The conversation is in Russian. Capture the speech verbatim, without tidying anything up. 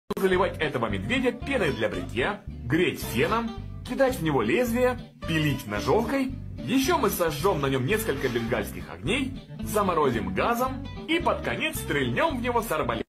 заливать этого медведя пеной для бритья, греть феном, кидать в него лезвие, пилить ножовкой. Еще мы сожжем на нем несколько бенгальских огней, заморозим газом и под конец стрельнем в него с арбалета.